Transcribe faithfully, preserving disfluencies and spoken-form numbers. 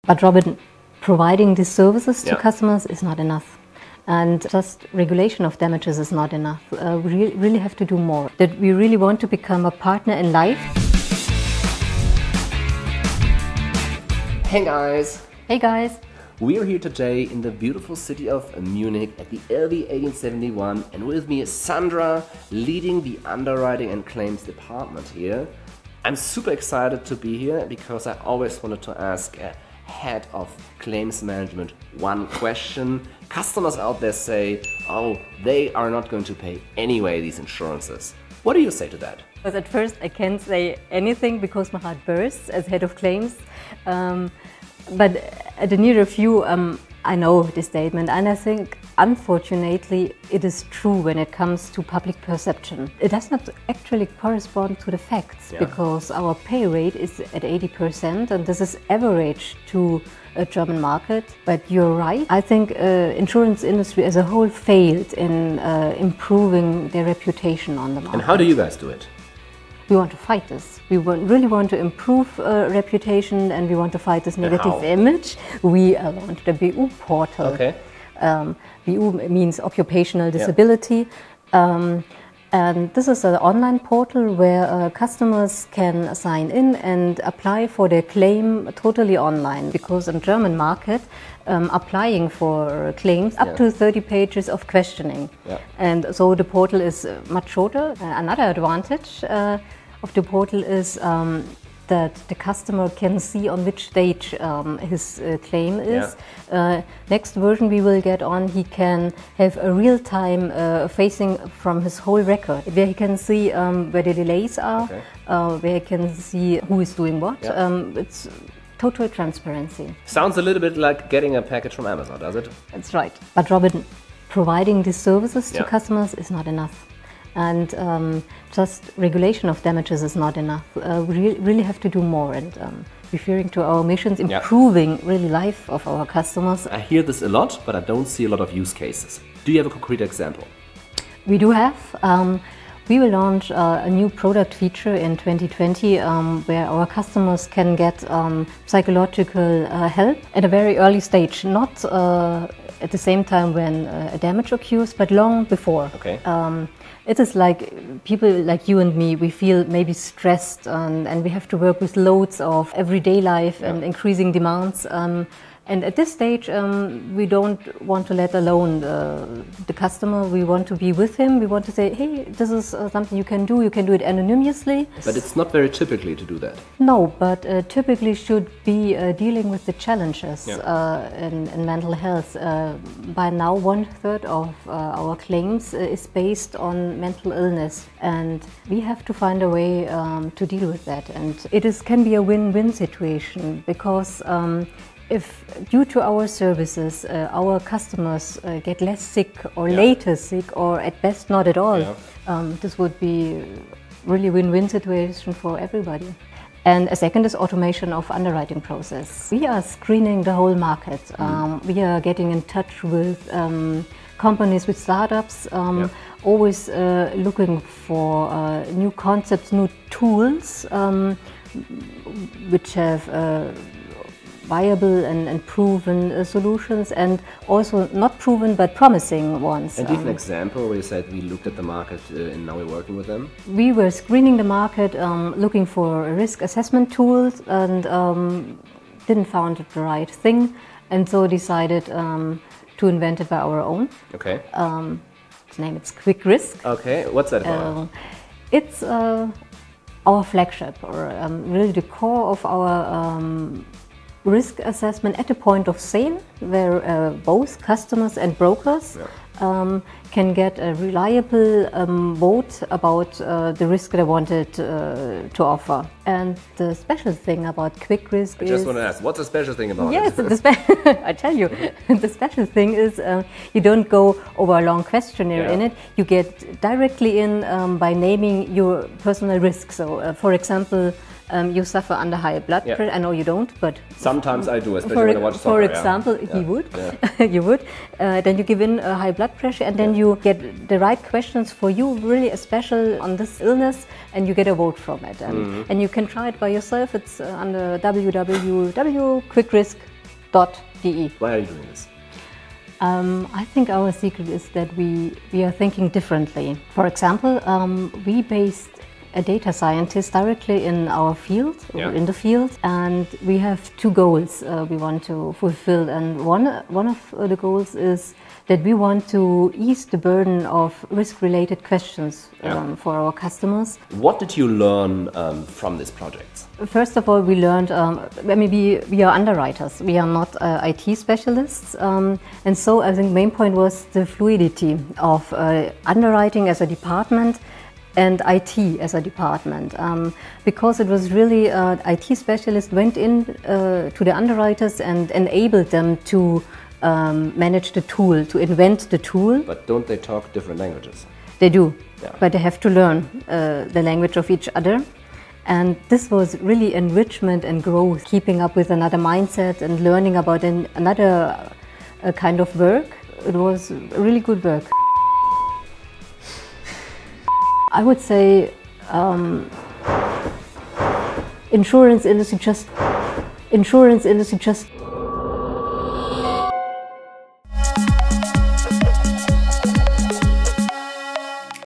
But Robin, providing these services to yeah. customers is not enough. And just regulation of damages is not enough. Uh, we re really have to do more. That we really want to become a partner in life. Hey guys! Hey guys! We are here today in the beautiful city of Munich at the L V eighteen seventy-one, and with me is Sandra, leading the underwriting and claims department here. I'm super excited to be here because I always wanted to ask a head of claims management one question. Customers out there say, oh, they are not going to pay anyway these insurances. What do you say to that? Because at first I can't say anything because my heart bursts as head of claims. Um, but at a nearer view, um, I know this statement, and I think unfortunately it is true when it comes to public perception. It does not actually correspond to the facts, yeah. because our pay rate is at eighty percent, and this is average to a German market. But you're right, I think uh, insurance industry as a whole failed in uh, improving their reputation on the market. And how do you guys do it? We want to fight this. We want, really want to improve uh, reputation, and we want to fight this negative image. We uh, launched a B U portal. Okay. Um, B U means occupational disability. Yeah. Um, and this is an online portal where uh, customers can sign in and apply for their claim totally online. Because in the German market, um, applying for claims up yeah. to thirty pages of questioning. Yeah. And so the portal is much shorter. Uh, another advantage uh, of the portal is um, that the customer can see on which stage um, his uh, claim is. Yeah. Uh, next version we will get on, he can have a real-time uh, facing from his whole record, where he can see um, where the delays are, okay. uh, where he can see who is doing what. Yeah. Um, it's total transparency. Sounds a little bit like getting a package from Amazon, does it? That's right. But Robin, providing these services to yeah. customers is not enough. And um, just regulation of damages is not enough. Uh, we re really have to do more, and um, referring to our missions, improving yeah. really life of our customers. I hear this a lot, but I don't see a lot of use cases. Do you have a concrete example? We do have. Um, we will launch uh, a new product feature in twenty twenty um, where our customers can get um, psychological uh, help at a very early stage, not uh, at the same time when uh, a damage occurs, but long before. Okay. Um, It is like people like you and me, we feel maybe stressed, and, and we have to work with loads of everyday life yeah. and increasing demands. Um, and at this stage, um, we don't want to let alone uh, the customer. We want to be with him. We want to say, hey, this is uh, something you can do. You can do it anonymously. But it's not very typically to do that. No, but uh, typically should be uh, dealing with the challenges yeah. uh, in, in mental health. Uh, by now, one third of uh, our claims uh, is based on mental illness, and we have to find a way um, to deal with that. And it is can be a win-win situation, because um, if due to our services uh, our customers uh, get less sick or yeah. later sick, or at best not at all, yeah. um, this would be really win-win situation for everybody. And a second is automation of underwriting process. We are screening the whole market. Mm. Um, we are getting in touch with um, companies, with startups, um, yeah. always uh, looking for uh, new concepts, new tools, um, which have uh, viable and, and proven uh, solutions, and also not proven but promising ones. And give an example where you said we looked at the market uh, and now we're working with them? We were screening the market, um, looking for risk assessment tools, and um, didn't find the right thing, and so decided um, to invent it by our own. Okay. Um, its name is Quick Risk. Okay, what's that about? Uh, it's uh, our flagship, or um, really the core of our um, risk assessment at the point of sale, where uh, both customers and brokers yeah. um, can get a reliable um, vote about uh, the risk they wanted uh, to offer. And the special thing about Quick Risk I is... just want to ask, what's the special thing about yes, it? Yes, I tell you, the special thing is uh, you don't go over a long questionnaire yeah. in it. You get directly in um, by naming your personal risk. So, uh, for example, Um, you suffer under high blood yeah. pressure. I know you don't, but sometimes I do, especially for, when I watch soccer. For example, yeah. he yeah. would, yeah. you would. Uh, then you give in a high blood pressure, and then yeah. you get the right questions for you, really special on this illness, and you get a vote from it. And, mm-hmm. and you can try it by yourself. It's uh, under w w w dot quick risk dot d e. Why are you doing this? Um, I think our secret is that we, we are thinking differently. For example, um, we based a data scientist directly in our field, Yeah. or in the field, and we have two goals uh, we want to fulfill. And one, one of uh, the goals is that we want to ease the burden of risk-related questions um, Yeah. for our customers. What did you learn um, from this project? First of all, we learned, um, I mean, we, we are underwriters, we are not uh, I T specialists, um, and so I think the main point was the fluidity of uh, underwriting as a department and I T as a department, um, because it was really uh, I T specialists went in uh, to the underwriters and enabled them to um, manage the tool, to invent the tool. But don't they talk different languages? They do, Yeah. but they have to learn uh, the language of each other. And this was really enrichment and growth, keeping up with another mindset and learning about an, another uh, kind of work. It was really good work. I would say um, insurance industry just, insurance industry just